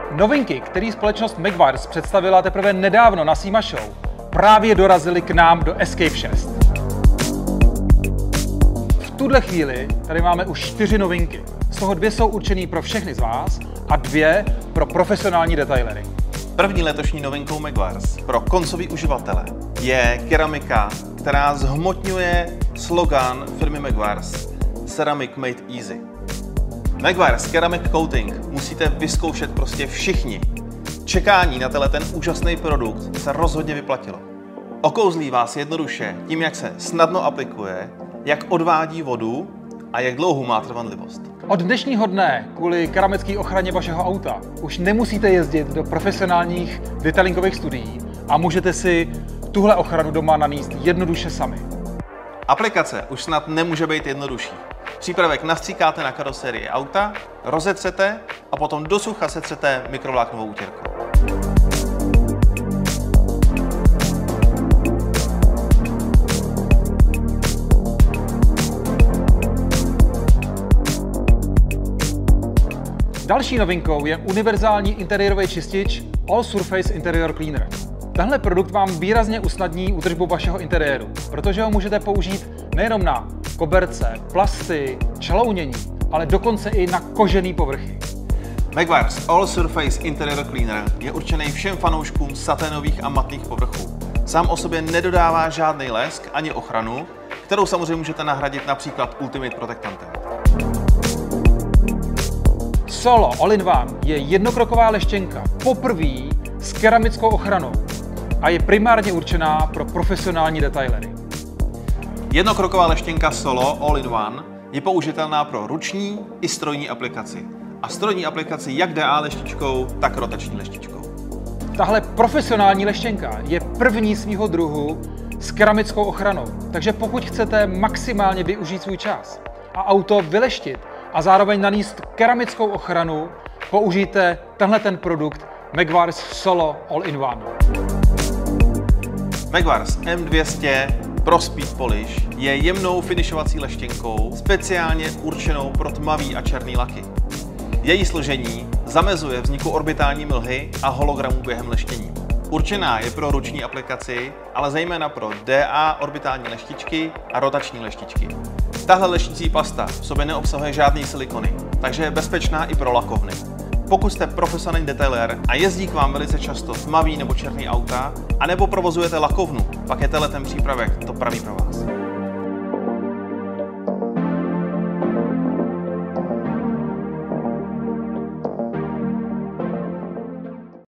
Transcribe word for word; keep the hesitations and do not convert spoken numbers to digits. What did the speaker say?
Novinky, které společnost Megwires představila teprve nedávno na SEMA Show, právě dorazily k nám do Escape šest. V tuhle chvíli tady máme už čtyři novinky. Z toho dvě jsou určený pro všechny z vás a dvě pro profesionální detailery. První letošní novinkou Megwires pro koncový uživatele je keramika, která zhmotňuje slogan firmy Megwires Ceramic Made Easy. Megwires Ceramic Coating musíte vyzkoušet prostě všichni. Čekání na tenhle ten úžasný produkt se rozhodně vyplatilo. Okouzlí vás jednoduše tím, jak se snadno aplikuje, jak odvádí vodu a jak dlouhou má trvanlivost. Od dnešního dne kvůli keramické ochraně vašeho auta už nemusíte jezdit do profesionálních detailingových studií a můžete si tuhle ochranu doma nanést jednoduše sami. Aplikace už snad nemůže být jednodušší. Přípravek nastříkáte na karosérii auta, rozetřete a potom do sucha setřete mikrovláknovou utěrkou. Další novinkou je univerzální interiérový čistič All Surface Interior Cleaner. Tenhle produkt vám výrazně usnadní údržbu vašeho interiéru, protože ho můžete použít nejenom na koberce, plasty, čalounění, ale dokonce i na kožený povrchy. Megwires All Surface Interior Cleaner je určený všem fanouškům saténových a matných povrchů. Sám o sobě nedodává žádný lesk ani ochranu, kterou samozřejmě můžete nahradit například Ultimate Protectantem. Solo All-in-One je jednokroková leštěnka poprvé s keramickou ochranou a je primárně určená pro profesionální detailery. Jednokroková leštěnka Solo All-in-One je použitelná pro ruční i strojní aplikaci. A strojní aplikaci jak D A leštičkou, tak rotační leštičkou. Tahle profesionální leštěnka je první svýho druhu s keramickou ochranou, takže pokud chcete maximálně využít svůj čas a auto vyleštit a zároveň nanést keramickou ochranu, použijte tenhle ten produkt Megwires Solo All-in-One. Megwires M dvě stě Pro Speed Polish je jemnou finišovací leštěnkou, speciálně určenou pro tmavý a černý laky. Její složení zamezuje vzniku orbitální mlhy a hologramů během leštění. Určená je pro ruční aplikaci, ale zejména pro D A orbitální leštičky a rotační leštičky. Tahle leštící pasta v sobě neobsahuje žádný silikony, takže je bezpečná i pro lakovny. Pokud jste profesionální detailér a jezdí k vám velice často tmavý nebo černý auta, anebo provozujete lakovnu, pak je tenhle ten přípravek to pravý pro vás.